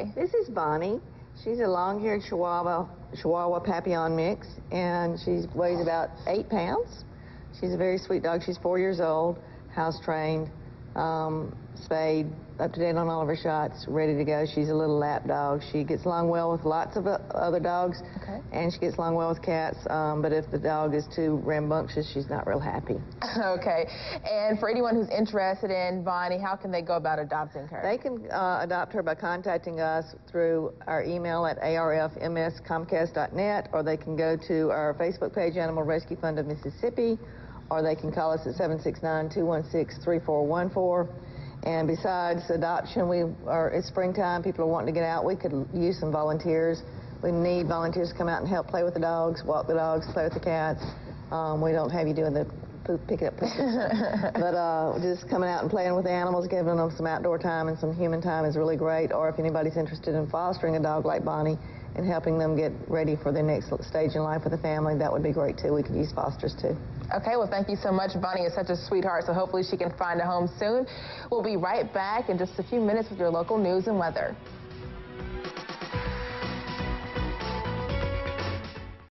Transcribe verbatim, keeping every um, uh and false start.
today? This is Bonnie. She's a long-haired Chihuahua, Chihuahua Papillon mix, and she weighs about eight pounds. She's a very sweet dog. She's four years old, house-trained, um, spayed, up to date on all of her shots, ready to go. She's a little lap dog. She gets along well with lots of other dogs, okay. and she gets along well with cats, um, but if the dog is too rambunctious, she's not real happy. Okay. And for anyone who's interested in Bonnie, how can they go about adopting her? They can uh, adopt her by contacting us through our email at a r f m s comcast dot net, or they can go to our Facebook page, Animal Rescue Fund of Mississippi, or they can call us at seven six nine, two one six, three four one four. And besides adoption, we are, it's springtime, people are wanting to get out. We could use some volunteers. We need volunteers to come out and help play with the dogs, walk the dogs, play with the cats. Um, we don't have you doing the poop, picking up poop. But uh, just coming out and playing with the animals, giving them some outdoor time and some human time is really great. Or if anybody's interested in fostering a dog like Bonnie and helping them get ready for their next stage in life with a family, that would be great too. We could use fosters too. Okay, well, thank you so much. Bonnie is such a sweetheart, so hopefully she can find a home soon. We'll be right back in just a few minutes with your local news and weather.